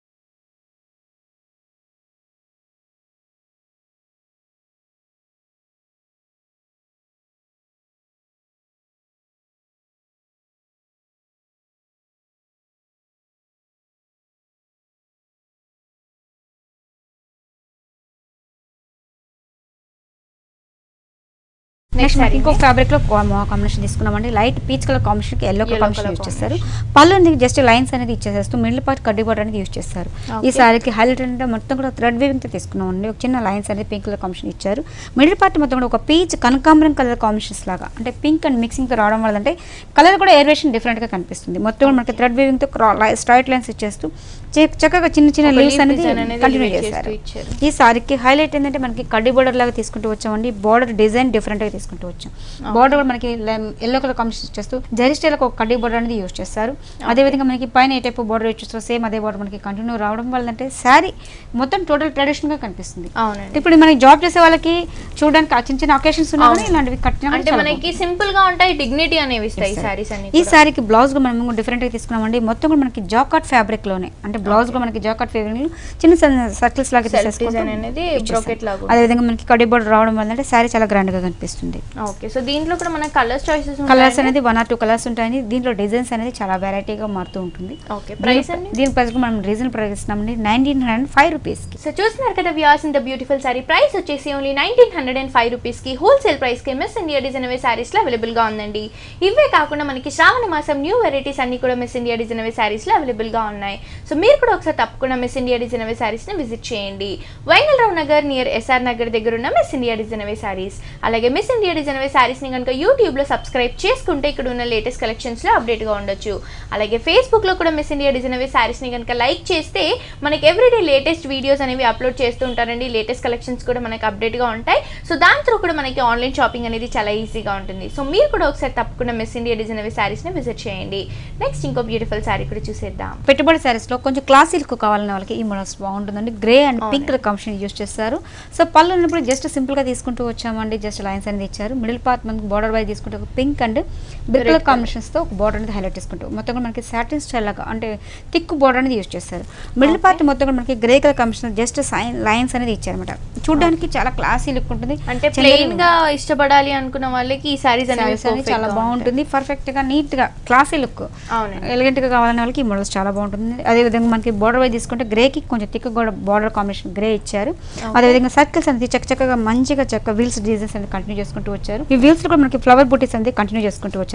నెక్స్ట్ మనకి ఇంకో ఫ్యాబ్రిక్ లో కాంబినేషన్ తీసుకున్నామండి. లైట్ పీచ్ కలర్ కాంబినేషన్ కి ఎల్లో కలర్ కాంబినేషన్ యూజ్ చేస్తారు. పళ్ళు అనేది జస్ట్ లైన్స్ అనేది ఇచ్చేసేస్తూ మిడిల్ పార్ట్ కడ్డీ బోర్డర్ అనేది యూజ్ చేస్తారు. ఈ సారీకి హైలైట్ అంటే మొత్తం కూడా థ్రెడ్ వీవింగ్ తో తీసుకున్నామండి. ఒక చిన్న లైన్స్ అనేది పింక్ కలర్ కాంబినేషన్ ఇచ్చారు. మిడిల్ పార్ట్ మొత్తం కూడా ఒక పీచ్ కనకాంబరం కలర్ కాంబినేషన్స్ లాగా అంటే పింక్ అండ్ మిక్సింగ్ తో రావడం వల్ల అంటే కలర్ కూడా ఏరియేషన్ డిఫరెంట్ గా కనిపిస్తుంది. మొత్తం కూడా మనకి థ్రెడ్ వీవింగ్ తో స్ట్రైట్ లైన్స్ ఇచ్చేస్తూ చక్కగా చిన్న చిన్న లీవ్స్ అనేది కంటిన్యూ చేశారు. ఈ సారీకి హైలైట్ ఏంటంటే మనకి కడ్డీ బోర్డర్ లాగా తీసుకుంటూ వచ్చామండి. బోర్డర్ డిజైన్ డిఫరెంట్ గా తీసుకుంటూ వచ్చాం. బోర్డర్ కూడా మనకి ఎల్లో కలర్ కాంబినేషన్ చేస్తూ జరీ స్టైల్ ఒక కడ్డీ బోర్డర్ అనేది యూజ్ చేస్తారు. అదేవిధంగా మనకి పైన ఏ టైప్ బోర్డర్ యూజ్ చేస్తారు సేమ్ అదే బోర్డర్ మనకి కంటిన్యూ రావడం వల్ల అంటే శారీ మొత్తం టోటల్ ట్రెడిషనల్ గా కనిపిస్తుంది. ఇప్పుడు మనకి జాబ్ చేసే వాళ్ళకి చూడడానికి చిన్న చిన్న అకేషన్స్ ఉన్నాయి, ఇలాంటివి కట్టిన మనకి సింపుల్ గా ఉంటాయి, డిగ్నిటీ అనేవి ఇస్తాయి సారీస్ అన్ని. ఈ సారీకి బ్లౌజ్ కూడా మనం డిఫరెంట్ గా తీసుకున్నామండి. మొత్తం కూడా మనకి జాకాట్ ఫ్యాబ్రిక్ లోనే అంటే బ్లౌజ్ కూడా మనకి జాకాట్ ఫ్యాబ్రిక్ చిన్న చిన్న సర్కిల్స్ లాగా తీసేసుకుంటాం. అదేవిధంగా మనకి కడ్డీ బోర్డర్ రావడం వల్ల అంటే శారీ చాలా గ్రాండ్ గా కనిపిస్తుంది. ఓకే, సో దీంట్లో కూడా మనకి కలర్స్ అనేది 1 or 2 కలర్స్ ఉంటాయి. దీంట్లో డిజైన్స్ అనేది చాలా వెరైటీగా మారుతూ ఉంటుంది. ఓకే, ప్రైస్ అండి? దీని ప్రైస్ మనం రీజన్ ప్రకటిస్తున్నామండి 1905 రూపీస్ కి. సో చూస్తున్నారు కదా వ్యూవర్స్, ఇంత బ్యూటిఫుల్ సారీ ప్రైస్ వచ్చేసి ఓన్లీ 1905 రూపీస్ కి హోల్సేల్ ప్రైస్ కి మిస్ ఇండియా డిజైనర్ సారీస్ లో అవైలబుల్ గా ఉందండి. ఇవే కాకుండా మనకి శ్రావణ మాసం న్యూ వెరైటీస్ అన్ని కూడా మిస్ ఇండియా డిజైనర్ సారీస్ లో అవైలబుల్ గా ఉన్నాయి. సో మీరు కూడా ఒకసారి తప్పకుండా మిస్ ఇండియా డిజైనర్ సారీస్ ని విజిట్ చేయండి. వైనల్రావు నగర్ నియర్ ఎస్ఆర్ నగర్ దగ్గర ఉన్న మిస్ ఇండియా డిజైనర్ సారీస్. అలాగే మిస్ ఇండియా డిజైనర్ సారీస్ ని కనుక యూట్యూబ్ లో సబ్స్క్రైబ్ చేసుకుంటే ఇక్కడ ఉన్న లేటెస్ట్ కలెక్షన్స్ లో అప్డేట్ గా ఉండొచ్చు. అలాగే ఫేస్బుక్ లో కూడా మిస్ ఇండియా డిజైనర్ సారీస్ ని కనుక లైక్ చేస్తే మనకి ఎవ్రీడే లేటెస్ట్ వీడియోస్ అనేవి అప్లోడ్ చేస్తూ ఉంటారండి. లేటెస్ట్ కలెక్షన్స్ కూడా మనకి అప్డేట్ గా ఉంటాయి. సో దాని త్రూ కూడా మనకి ఆన్లైన్ షాపింగ్ అనేది చాలా ఈజీగా ఉంటుంది. సో మీరు కూడా ఒకసారి తప్పకుండా మిస్ ఇండియా డిజైనర్ సారీస్ ని విజిట్ చేయండి. నెక్స్ట్ ఇంకో బ్యూటిఫుల్ సారీ కూడా చూసేద్దాం. పెట్టుబడి సారీస్ లో కొంచెం క్లాసీ లుక్ కావాలనే వాళ్ళకి ఈ మోడల్స్ బాగుంటుందండి. Grey and pink colour combination use చేస్తారు. సో పళ్ళు ఉన్నప్పుడు జస్ట్ సింపుల్ గా తీసుకుంటూ వచ్చామండి. జస్ట్ లైన్స్ అనేది ఇచ్చారు. మిడిల్ పార్ట్ మనకి బోర్డర్ వైజ్ తీసుకుంటే pink and brick colour combinations తో ఒక బోర్డర్ అనేది హైలైట్ చేసుకుంటాం. మొత్తం కూడా మనకి సాటిన్ స్టైల్ లాగా అంటే థిక్ బోర్డర్ అనేది యూజ్ చేస్తారు. మిడిల్ పార్ట్ మొత్తం కూడా మనకి grey colour combination just lines అనేది ఇచ్చారన్నమాట. చూడడానికి చాలా క్లాసీ లుక్ ఉంటుంది. అంటే ప్లెయిన్ గా ఇష్టపడాలి అనుకున్న వాళ్ళకి ఈ సారీస్ అనేది చాలా బాగుంటుంది. పర్ఫెక్ట్ గా నీట్ గా క్లాసీ లుక్ ఎలిగెంట్ గా కావాలనే వాళ్ళకి ఈ మోడల్స్ చాలా బాగుంటుంది. అదే విధంగా మనకి బోర్డర్ వైజ్ తీసుకుంటే గ్రే కి కొంచెం థిక్ బోర్డర్ కాంబినేషన్ గ్రే ఇచ్చారు. అదేవిధంగా సర్కిల్స్ అనేది చక్కగా మంచిగా వీల్స్ డిజైన్స్ అనేది కంటిన్యూ చేసుకుంటూ వచ్చారు. ఈ వీల్స్ కూడా మనకి ఫ్లవర్ బూటీస్ అనేది కంటిన్యూ చేసుకుంటూ వచ్చారు.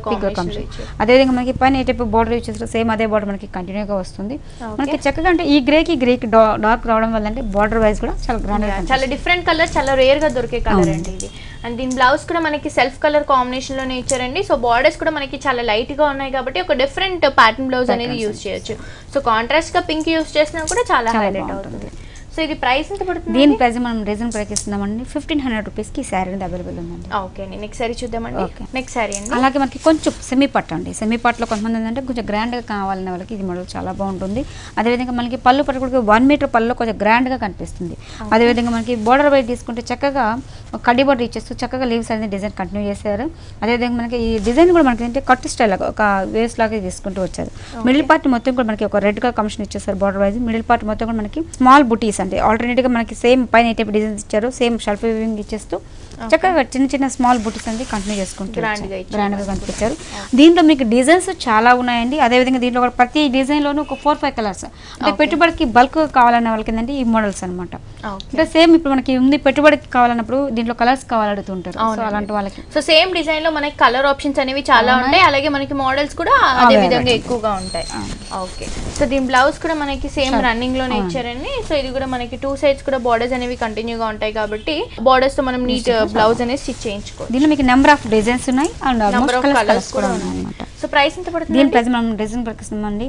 అదేవిధంగా మనకి పైన ఏ టైప్ బోర్డర్ యూజ్ చేస్తారు సేమ్ అదే బోర్డర్ మనకి కంటిన్యూగా వస్తుంది. మనకి చక్కగా అంటే ఈ గ్రే కి డార్క్ రావడం వల్ల అంటే బోర్డర్ వైజ్ కూడా చాలా గ్రాండ్ గా చాలా డిఫరెంట్ కలర్, చాలా రేర్ గా దొరికే కలర్ అండి ఇది. అండ్ దీని బ్లౌజ్ కూడా మనకి సెల్ఫ్ కలర్ కాంబినేషన్ లోనే ఇచ్చారండి. సో బార్డర్స్ కూడా మనకి చాలా లైట్ గా ఉన్నాయి కాబట్టి ఒక డిఫరెంట్ ప్యాటర్న్ బ్లౌజ్ అనేది యూజ్ చేయొచ్చు. సో కాంట్రాస్ట్ గా పింక్ యూజ్ చేసినా కూడా చాలా హైలైట్ అవుతుంది. సో ఇది ప్రైస్ ఎంత పడుతుంది? దీని ప్రైస్ మనం రీజన్ ప్రైస్ ఇస్తున్నామండి 1500 రూపీస్కి ఈ శారీ అనేది అవైలబుల్ ఉందండి. ఓకే అండి, నెక్స్ట్ శారీ చూద్దామండి. నెక్స్ట్ శారీ అండి. అలాగే మనకి కొంచెం సెమీ పట్టు అండి. సెమీ పట్టులో కొంతమంది ఏంటంటే కొంచెం గ్రాండ్గా కావాలనే వాళ్ళకి ఇది మోడల్ చాలా బాగుంటుంది. అదేవిధంగా మనకి పళ్ళు పట్టు కూడా 1 మీటర్ పళ్ళులో కొంచెం గ్రాండ్గా కనిపిస్తుంది. అదేవిధంగా మనకి బోర్డర్ వైట్ తీసుకుంటే చక్కగా కడ్డీ బోర్డర్ ఇచ్చేస్తూ చక్కగా లీవ్స్ అనేది డిజైన్ కంటిన్యూ చేశారు. అదేవిధంగా మనకి ఈ డిజైన్ కూడా మనకి ఏంటంటే కట్ స్టైల్ ఒక వేస్ లాగా తీసుకుంటూ వచ్చారు. మిడిల్ పార్ట్ మొత్తం కూడా మనకి ఒక రెడ్ కలర్ కమిషన్ ఇచ్చేస్తారు బోర్డర్ వైజ్. మిడిల్ పార్ట్ మొత్తం కూడా మనకి స్మాల్ బుటీస్ అంటే ఆల్టర్నేట్గా మనకి సేమ్ పైన ఏ టైప్ డిజైన్స్ ఇచ్చారు, సేమ్ షెల్ఫ్ వీవింగ్ ఇచ్చేస్తూ చక్కగా చిన్న చిన్న స్మాల్ బుటీస్ అనేది కంటిన్యూ చేసుకుంటూ గ్రాండ్గా కనిపించారు. దీంట్లో మీకు డిజైన్స్ చాలా ఉన్నాయండి. అదేవిధంగా దీంట్లో కూడా ప్రతి డిజైన్లోనూ ఒక 4-5 కలర్స్ అంటే పెట్టుబడికి బల్క్ కావాలనే వాళ్ళకి ఏంటంటే ఈ మోడల్స్ అనమాట. అంటే సేమ్ ఇప్పుడు మనకి ఉంది పెట్టుబడికి కావాలన్నప్పుడు దీంట్లో కలర్స్ కావాలడుతుంటారు. సో అలాంటి వాళ్ళకి సో సేమ్ డిజైన్ లో మనకి కలర్ ఆప్షన్స్ అనేవి చాలా ఉంటాయి. అలాగే మనకి మోడల్స్ కూడా అదే విధంగా ఎక్కువగా ఉంటాయి. ఓకే, సో దీని బ్లౌజ్ కూడా మనకి సేమ్ రన్నింగ్ లోనే ఇచ్చారండి. సో ఇది కూడా మనకి 2 సైడ్స్ కూడా బార్డర్స్ అనేవి కంటిన్యూగా ఉంటాయి కాబట్టి బార్డర్స్ తో మనం నీట్ బ్లౌజ్ అనేది స్టిచ్ చేయించుకోవచ్చు. దీనిలో మీకు నెంబర్ ఆఫ్ డిజైన్స్ ఉన్నాయి అండ్ నెంబర్ ఆఫ్ కలర్స్ కూడా ఉన్నాయి అన్నమాట. సో ప్రైస్ ఎంత పడుతుంది? దీని ప్రైస్ మనం డిజైన్ ప్రకటిస్తున్నామండి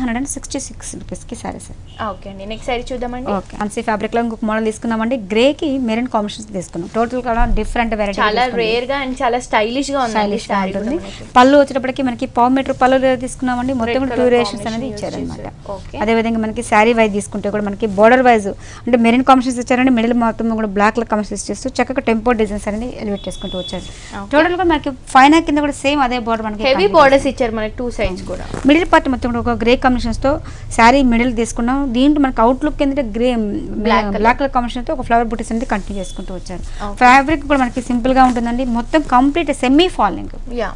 1466 రూపీస్కి సారీ సార్. ఓకే అండి, నెక్స్ట్ సారీ చూద్దామండి. ఓకే, అన్సీ ఫ్యాబ్రిక్ లో ఇంకొక మోడల్ తీసుకున్నామండి. గ్రే కి మెరూన్ కాంబినేషన్స్ తీసుకున్నాం. టోటల్ కూడా డిఫరెంట్ వెరైటీ, చాలా రేర్ గా అండ్ చాలా స్టైలిష్ గా ఉంది. పళ్ళు వచ్చేటప్పటికి మనకి 1/4 మీటర్ పళ్ళు తీసుకున్నామండి. మొత్తం కూడా డ్యూరేషన్స్ అనేది ఇచ్చారనమాట. అదే విధంగా మనకి శారీ వైజ్ తీసుకుంటే కూడా మనకి బోర్డర్ వైజ్ అంటే మెరూన్ కాంబినేషన్స్ ఇచ్చారండి. మిడిల్ మొత్తం కూడా బ్లాక్ కలర్ కాంబినేషన్స్ చేస్తూ చక్కగా టెంపో డిజైన్స్ అనేది ఎలివేట్ చేసుకుంటూ వచ్చారు. టోటల్ గా మనకి ఫైనా కింద కూడా సేమ్ అదే బోర్డర్ మనకి హెవీ బోర్డర్స్ ఇచ్చారు మనకి 2 సైడ్స్ కూడా. మిడిల్ పార్ట్ మొత్తం కూడా ఒక గ్రే కాంబినేషన్స్ తో శారీ మిడిల్ తీసుకున్నాం. దీంట్లో మనకి అవుట్ లుక్ ఏంటంటే గ్రే బ్లాక్ కలర్ కాంబినేషన్ తో ఒక ఫ్లవర్ బుటీస్ అనేది కంటిన్యూ చేసుకుంటూ వచ్చారు. ఫ్యాబ్రిక్ కూడా మనకి సింపుల్ గా ఉంటుందండి. మొత్తం కంప్లీట్ సెమీ ఫాలింగ్.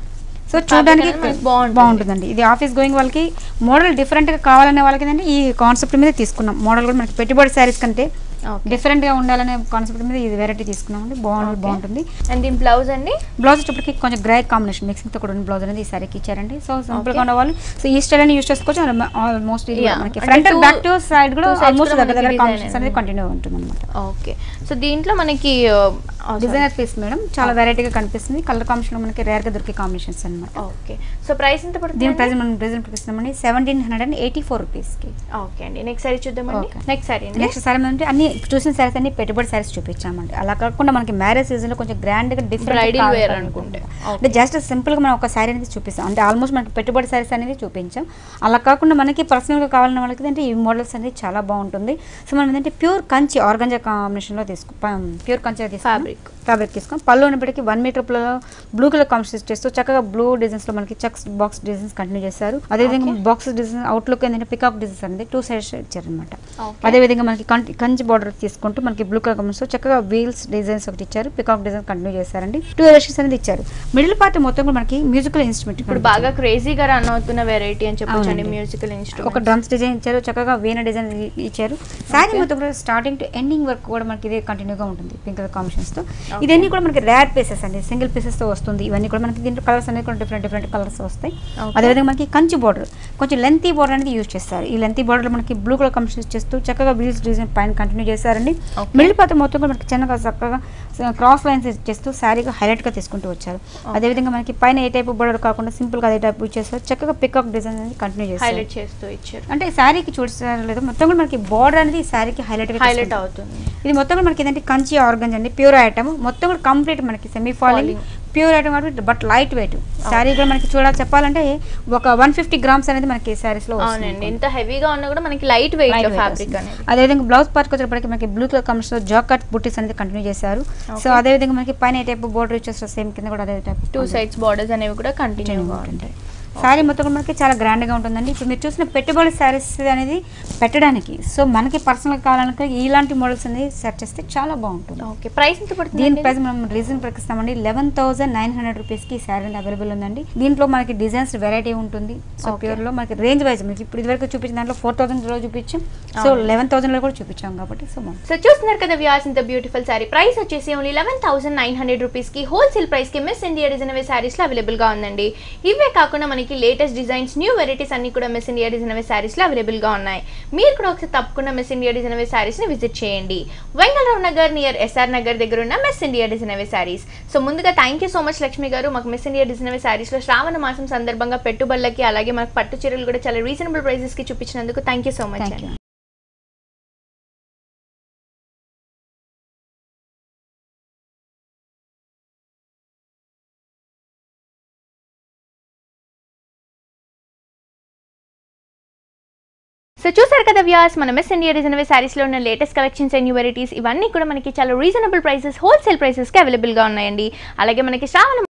సో చూడడానికి బాగుంటుందండి. ఇది ఆఫీస్ గోయింగ్ వాళ్ళకి మోడల్ డిఫరెంట్ గా కావాలనే వాళ్ళకి ఏంటంటే ఈ కాన్సెప్ట్ మీద తీసుకున్నాం. మోడల్ కూడా మనకి పెట్టుబడి శారీస్ కంటే డిఫరెంట్ గా ఉండాలనే కాన్సెప్ట్ మీద ఇది వెరైటీ తీసుకున్నామండి. బాగుంటుంది. అండ్ దీని బ్లౌజ్ అండి, బ్లౌజ్ వచ్చేప్పటికి కొంచెం గ్రే కాంబినేషన్ మిక్సింగ్ తో కూడా బ్లౌజ్ అనేది ఈ సారీకి ఇచ్చారండి. సో సింపుల్ గా ఉన్న వాళ్ళు సో ఈ స్టైల్ అని యూస్ చేసుకోవచ్చు. ఆల్మోస్ట్ మనకి front and back two side కూడా ఆల్మోస్ట్ దగ్గర కాంబినేషన్స్ అనేది కంటిన్యూ ఉంటుంది అనమాట. ఓకే, సో దీంట్లో మనకి డిజైనర్ పీస్ మేడం చాలా వెరైటీగా కనిపిస్తుంది. కలర్ కాంబినేషన్ మనకి రేర్ గా దొరికే కాంబినేషన్స్ అనమాట. ఓకే, సో ప్రైస్ ఎంత పడుతుంది? దీని ప్రైస్ మనం ప్రెజెంట్ ప్రకటిస్తున్నామండి 1784 రూపీస్ కి. ఓకే అండి, నెక్స్ట్ సారీ చూద్దామండి. నెక్స్ట్ సారీ అంటే అన్ని చూసిన సారీస్ అన్ని పెట్టుబడి సారీస్ చూపించామండి. అలా కాకుండా మనకి మ్యారేజ్ సీజన్ లో కొంచెం గ్రాండ్ గా డిఫరెంట్ అనుకుంటే అంటే జస్ట్ సింపుల్ గా మనం ఒక సారీ అనేది చూపిస్తాం. అంటే ఆల్మోస్ట్ మనకి పెట్టుబడి సారీస్ అనేది చూపించాం. అలా కాకుండా మనకి పర్సనల్ గా కావాలన్న వాళ్ళకి అంటే ఈ మోడల్స్ అనేది చాలా బాగుంటుంది. సో మనం ఏంటంటే ప్యూర్ కంచి ఆర్గంజా కాంబినేషన్ లో ప్యూర్ కంచి ఫ్యాబ్రిక్ తీసుకుని పళ్ళు ఉన్నప్పటికీ 1 మీటర్ బ్లూ కలర్ కాంబినేషన్ చేస్తూ చక్కగా బ్లూ డిజైన్స్ లో మనకి చెక్స్ బాక్స్ డిజైన్స్ కంటిన్యూ చేస్తారు. అదేవిధంగా బాక్స్ డిజైన్ అవుట్ లుక్ ఏంటంటే పికాక్ డిజైన్స్ అనేది 2 సైడ్స్ ఇచ్చారనమాట. అదేవిధంగా మనకి కంచి బార్డర్ తీసుకుంటూ మనకి బ్లూ కలర్ కాంబినేషన్ చక్కగా వీల్స్ డిజైన్స్ ఒకటి ఇచ్చారు. పికాక్ డిజైన్ కంటిన్యూ చేశారండి. 2 ఎలివేషన్స్ అనేది ఇచ్చారు. మిడిల్ పార్ట్ మొత్తం కూడా మనకి మ్యూజికల్ ఇన్స్ట్రుమెంట్ ఇప్పుడు బాగా క్రేజీగా రన్ అవుతున్న వెరైటీ అని చెప్పొచ్చు. మ్యూజికల్ ఇన్స్ట్రుమెంట్ ఒక డ్రమ్స్ డిజైన్ ఇచ్చారు. చక్కగా వీణ డిజైన్ ఇచ్చారు. సారీ మొత్తం కూడా స్టార్టింగ్ టు ఎండింగ్ వరకు కూడా మనకి ఇదే కంటిన్యూగా ఉంటుంది పింక్ కలర్ కాంబినేషన్స్ తో. ఇదన్నీ కూడా మనకి రేర్ పీసెస్ అండి, సింగిల్ పీసెస్ తో వస్తుంది. ఇవన్నీ కూడా మనకి దీంట్లో కలర్స్ అనేది కూడా డిఫరెంట్ కలర్స్ వస్తాయి. అదేవిధంగా మనకి కంచి బోర్డర్ కొంచెం లెంతీ బోర్డర్ అనేది యూజ్ చేస్తారు. ఈ లెంతీ బోర్డర్ మనకి బ్లూ కలర్ కాంబినేషన్ చేస్తూ చక్కగా వీల్స్ డిజైన్ పైన కంటిన్యూ చేశారండి. మిడిల్ పార్ట్ మొత్తం కూడా మనకి చిన్నగా చక్కగా క్రాస్ లైన్స్ చేస్తూ శారీగా హైలైట్ గా తీసుకుంటూ వచ్చారు. అదేవిధంగా మనకి పైన ఏ టైప్ బోర్డర్ కాకుండా సింపుల్ గా అదే టైప్ ఇచ్చేస్తారు. చక్కగా పికాక్ డిజైన్ అనేది కంటిన్యూ చేస్తారు. అంటే శారీకి చూసారు లేదా మొత్తం కూడా మనకి బోర్డర్ అనేది శారీకి హైలైట్ అవుతుంది. ఇది మొత్తం కూడా మనకి ఏంటంటే కంచి ఆర్గంజా అండి, ప్యూర్ ఐటమ్. మొత్తం కూడా కంప్లీట్ మనకి సెమీ ఫాలింగ్ ప్యూర్ ఐటమ్ కాబట్టి బట్ లైట్ వెయిట్. శారీ కూడా మనకి చెప్పాలంటే ఒక 150 గ్రామ్స్ అనేది మనకి శారీస్ లో వస్తుంది. ఎంత హెవీగా ఉన్నా కూడా మనకి లైట్ వెయిట్ ఫ్యాబ్రిక్ అనేది. అదేవిధంగా బ్లౌజ్ పార్ట్ వచ్చేటప్పటికి మనకి బ్లూ కలర్ కాంబినేషన్ జాకెట్ బుటీస్ అనేది కంటిన్యూ చేశారు. సో అదేవిధంగా మనకి పైన ఏ టైప్ బోర్డర్ ఇచ్చేస్తారు సేమ్ కింద కూడా అదే టైప్ 2 సైడ్స్ బోర్డర్స్ అనేవి కూడా కంటిన్యూగా ఉంటాయి. శారీ మొత్తం కూడా మనకి చాలా గ్రాండ్గా ఉంటుందండి. ఇప్పుడు మీరు చూసిన పెట్టుబడి శారీస్ అనేది పెట్టడానికి సో మనకి పర్సనల్గా కావాలనుకో ఇలాంటి మోడల్స్ అనేది సెర్చ్ చేస్తే చాలా బాగుంటుంది. ఓకే, ప్రైస్ ఎంత పడుతుంది? దీని ప్రైస్ మనం రీజన్ ప్రకటిస్తామండి 11,900 రూపీస్కి ఈ శారీ అనేది అవైలబుల్ ఉందండి. దీంట్లో మనకి డిజైన్స్ వెరైటీ ఉంటుంది. సో ప్యూర్లో మనకి రేంజ్ వైజ్ మనకి ఇప్పుడు ఇదివరకు చూపించిన దాంట్లో 4,000 చూపించాం. సో 11,000 కూడా చూపించాం కాబట్టి సో చూస్తున్నారు కదా వ్యూవర్స్, ఇంత బ్యూటిఫుల్ శారీ ప్రైస్ వచ్చేసి ఓన్లీ 11,900 రూపీస్కి హోల్సేల్ ప్రైస్కి మిస్ ఇండియా డిజైనర్ శారీస్లో అవైలబుల్గా ఉందండి. ఇవే కాకుండా మనకి లేటెస్ట్ డిజైన్స్ న్యూ వెరైటీస్ అన్ని కూడా మిస్ ఇండియా డిజైనర్ శారీస్లో అవైలబుల్గా ఉన్నాయి. మీరు కూడా ఒకసారి తప్పకుండా మిస్ ఇండియా డిజైనర్ శారీస్ని విజిట్ చేయండి. వెంగళరావు నగర్ నియర్ ఎస్ఆర్ నగర్ దగ్గర ఉన్న Miss India designer saris. So ముందుగా thank you so much Lakshmi garu, మాకు మిస్ ఇండియా డిజైనర్ శారీస్లో శ్రావణ మాసం సందర్భంగా పెట్టుబడులకి అలాగే మనకు పట్టు చీరలు కూడా చాలా రీజనబుల్ ప్రైజెస్కి చూపించినందుకు thank you so much. So చూసారు కదా వ్యూయర్స్, మన మిస్ ఇండియా రీజనబుల్ సారీస్ లో ఉన్న latest collections and new varieties ఇవన్నీ కూడా మనకి చాలా రీజనబుల్ ప్రైసెస్, హోల్సేల్ ప్రైసెస్ కి అవైలబుల్ గా ఉన్నాయండి. అలాగే మనకి శ్రావణ